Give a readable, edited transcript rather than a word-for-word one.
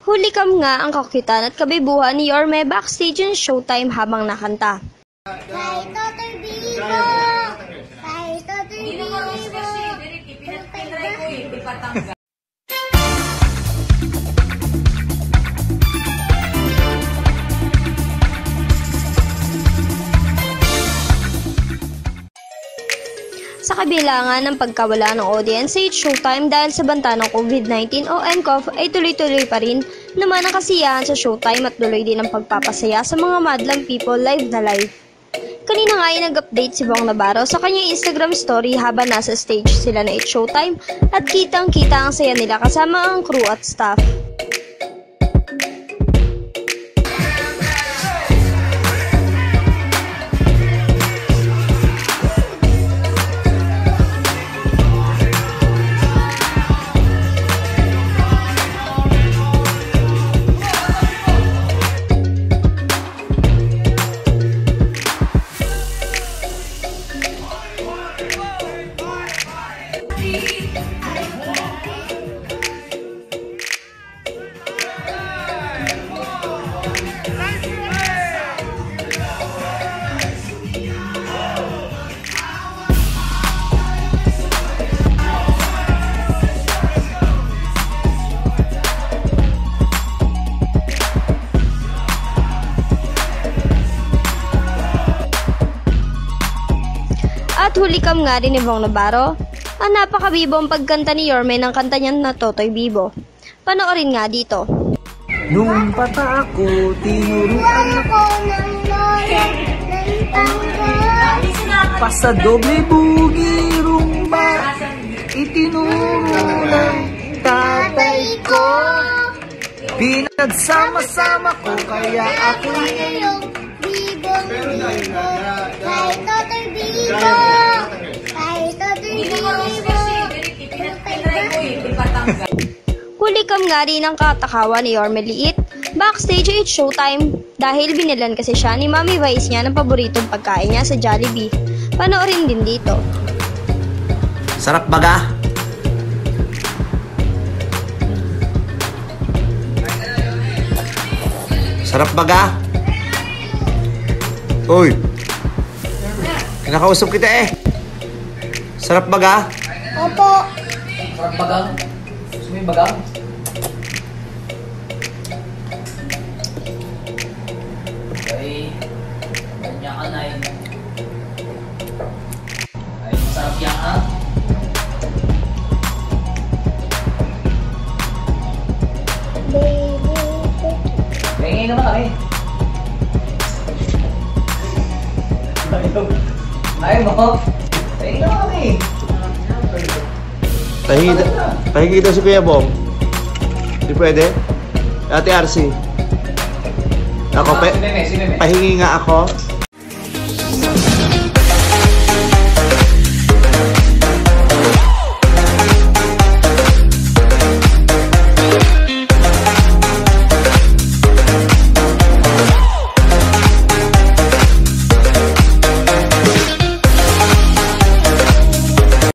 Huli kam nga ang kakutan at kabibuhan ni Yorme backstage in Showtime habang nakanta. Kay Totoy Bibo! Kay Totoy Bibo! Sa kabilangan ng pagkawala ng audience sa Showtime dahil sa banta ng COVID-19 o NCOV ay tuloy-tuloy pa rin naman ang kasiyahan sa Showtime at tuloy din ang pagpapasaya sa mga madlang people live na live. Kanina nga ay nag-update si Bong Navarro sa kanyang Instagram story habang nasa stage sila na Showtime at kitang-kita ang saya nila kasama ang crew at staff. At huli kam nga rin ni Bong Navarro ang napakabibong pagkanta ni Yorme ng kanta niya na Totoy Bibo. Panoorin nga dito. Nung bata ako, tinuruan ako ng lola ng tanggol. Pasadoble bugi rumba, itinuro ng tatay ko. Pinagsama-sama ko kaya ako'y ngayong bibong bibo. Kay Totoy Bibo! Kay Totoy Bibo! Huli kam nga rin ang katakawan ni Yorme Liit backstage at Showtime dahil binilan kasi siya ni Mami Vice niya ng paboritong pagkain niya sa Jollibee. Panoorin din dito. sarap baga. Sarap baga. Uy, kinakausap kita eh. Sarap baga. Opo. Sarap bagang. Gusto mo yung bagang? Okay. Ganyan ka na yun. Ay, sarap yan ha. Pahingin naman kami. Ayaw mo? Pahingin naman kami. Pahingi daw si Kuya Bong. Di pwede? Ate RC. Ako, Si Meme. pahingi nga ako.